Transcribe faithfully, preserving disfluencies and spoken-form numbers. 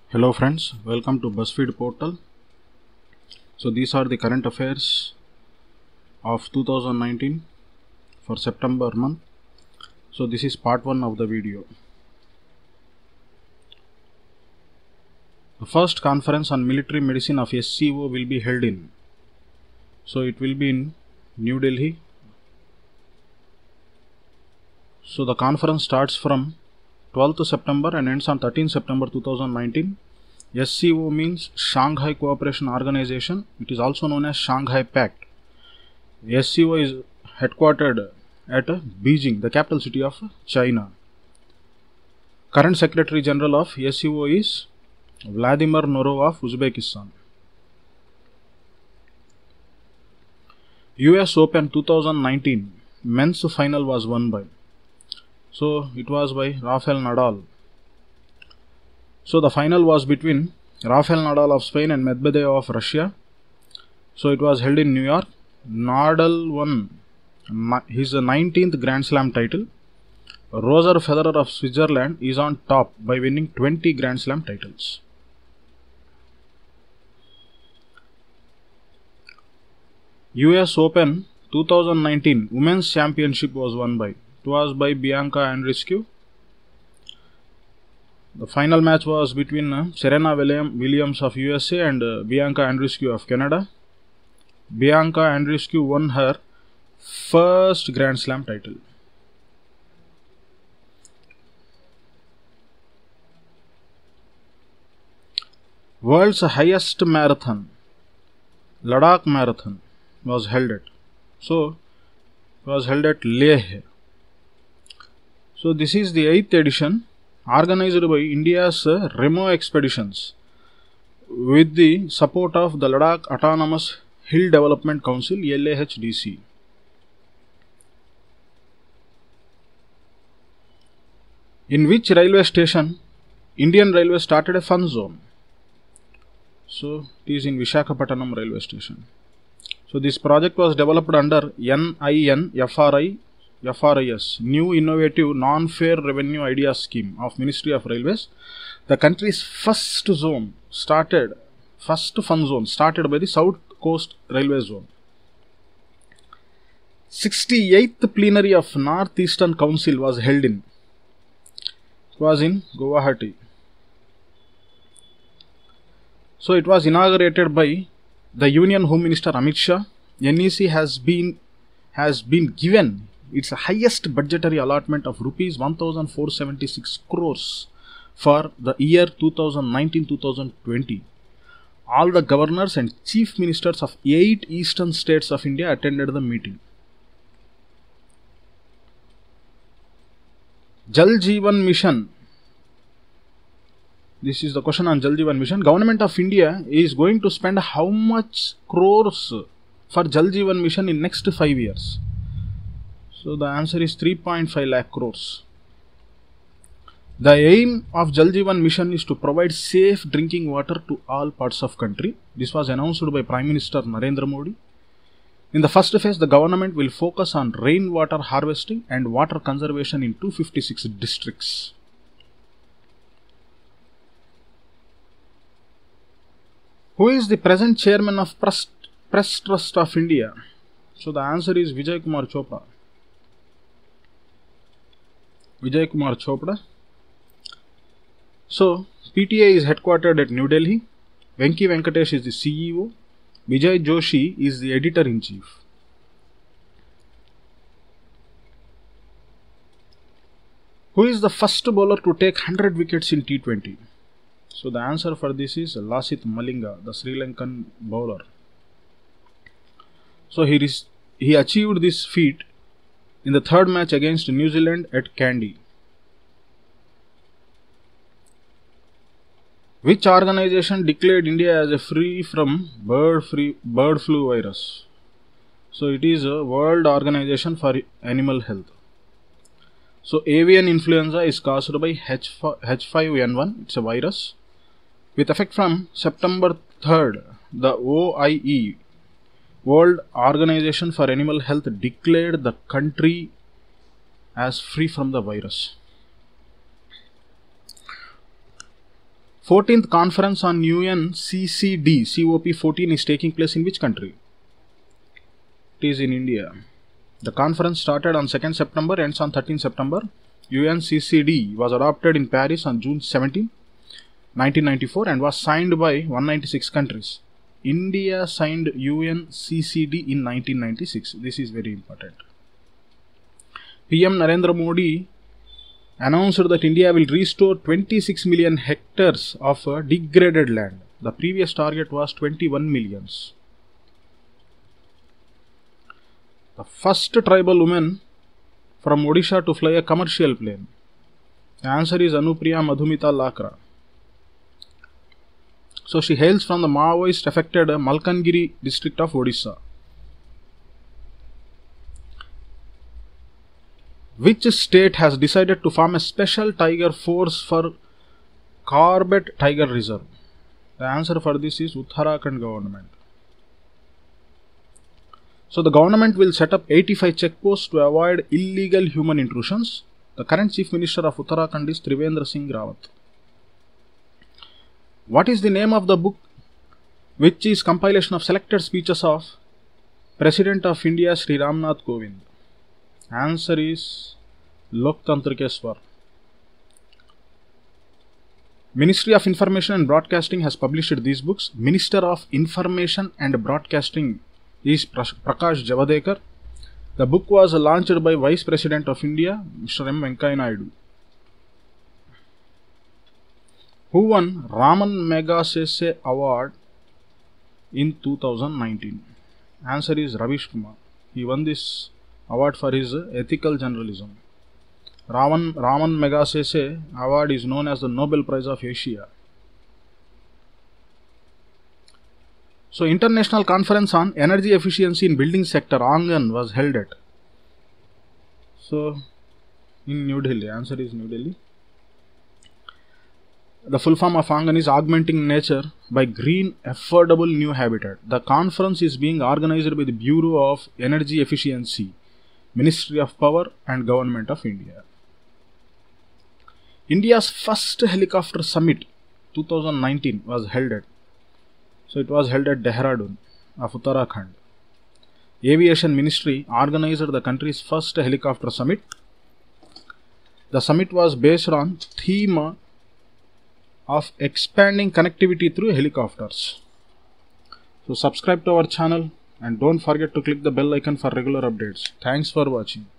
Hello friends, welcome to BuzzFeed portal. So these are the current affairs of two thousand nineteen for September month. So this is part one of the video. The first conference on military medicine of S C O will be held in. So it will be in New Delhi. So the conference starts from twelfth September and ends on thirteenth September two thousand nineteen. S C O means Shanghai Cooperation Organization. It is also known as Shanghai Pact. S C O is headquartered at Beijing, the capital city of China. Current Secretary General of S C O is Vladimir Norov of Uzbekistan. U S Open two thousand nineteen men's final was won by. So it was by Rafael Nadal. So the final was between Rafael Nadal of Spain and Medvedev of Russia. So it was held in New York. Nadal won his nineteenth Grand Slam title. Roger Federer of Switzerland is on top by winning twenty Grand Slam titles. U S Open two thousand nineteen Women's Championship was won by. It was by Bianca Andreescu. The final match was between uh, Serena Williams of U S A and uh, Bianca Andreescu of Canada. Bianca Andreescu won her first Grand Slam title. World's highest marathon, Ladakh Marathon, was held at. So, it was held at Leh. So, this is the eighth edition, organized by India's uh, Remo Expeditions with the support of the Ladakh Autonomous Hill Development Council L A H D C. In which railway station Indian Railways started a fun zone? So it is in Visakhapatnam railway station. So this project was developed under N I N F R I F R I S, New Innovative Non-Fare Revenue Idea Scheme of Ministry of Railways. The country's first zone started, first fun zone started by the South Coast Railway Zone. sixty-eighth plenary of North Eastern Council was held in. It was in Guwahati. So it was inaugurated by the Union Home Minister Amit Shah. N E C has been has been given its highest budgetary allotment of rupees one thousand four hundred seventy-six crores for the year two thousand nineteen to two thousand twenty. All the governors and chief ministers of eight eastern states of India attended the meeting. Jal Jeevan Mission. This is the question on Jal Jeevan Mission. Government of India is going to spend how much crores for Jal Jeevan Mission in next five years? So the answer is three point five lakh crores. The aim of Jal Jeevan Mission is to provide safe drinking water to all parts of country. This was announced by Prime Minister Narendra Modi. In the first phase, the government will focus on rainwater harvesting and water conservation in two hundred fifty-six districts. Who is the present chairman of Press, Press Trust of India? So the answer is Vijay Kumar Chopra. Vijay Kumar Chopra. So, P T I is headquartered at New Delhi. Venki Venkatesh is the C E O. Vijay Joshi is the editor-in-chief. Who is the first bowler to take one hundred wickets in T twenty? So, the answer for this is Lasith Malinga, the Sri Lankan bowler. So, he, he achieved this feat in the third match against New Zealand at Kandy. Which organization declared India as a free from bird free bird flu virus? So it is a World Organization for Animal Health. So avian influenza is caused by H five N one. It's a virus. With effect from September third, the O I E, World Organization for Animal Health, declared the country as free from the virus. fourteenth Conference on U N C C D C O P fourteen is taking place in which country? It is in India. The conference started on second September, ends on thirteenth September. U N C C D was adopted in Paris on June seventeenth, nineteen ninety-four and was signed by one hundred ninety-six countries. India signed U N C C D in nineteen ninety-six. This is very important. P M Narendra Modi announced that India will restore twenty-six million hectares of uh, degraded land. The previous target was twenty-one millions. The first tribal woman from Odisha to fly a commercial plane. The answer is Anupriya Madhumita Lakra. So she hails from the Maoist affected Malkangiri district of Odisha. Which state has decided to form a special tiger force for Corbett Tiger Reserve? The answer for this is Uttarakhand government. So the government will set up eighty-five checkposts to avoid illegal human intrusions. The current Chief Minister of Uttarakhand is Trivendra Singh Rawat. What is the name of the book which is compilation of selected speeches of President of India Sri Ramnath Kovind? Answer is Loktantra Ke Swar. Ministry of Information and Broadcasting has published these books. Minister of Information and Broadcasting is Prakash Javadekar. The book was launched by Vice President of India, Mister M. Venkaiah Naidu. Who won Raman Magsaysay Award in two thousand nineteen? Answer is Ravish Kumar. He won this award for his ethical journalism. Raman, Raman Magsaysay Award is known as the Nobel Prize of Asia. So, International Conference on Energy Efficiency in Building Sector, ANGAN, was held at. So, in New Delhi. Answer is New Delhi. The full form of ANGAN is Augmenting Nature by Green Affordable New Habitat. The conference is being organized by the Bureau of Energy Efficiency, Ministry of Power and Government of India. India's first helicopter summit twenty nineteen was held at. So it was held at Dehradun of Uttarakhand. Aviation Ministry organized the country's first helicopter summit. The summit was based on theme of expanding connectivity through helicopters. So subscribe to our channel and don't forget to click the bell icon for regular updates. Thanks for watching.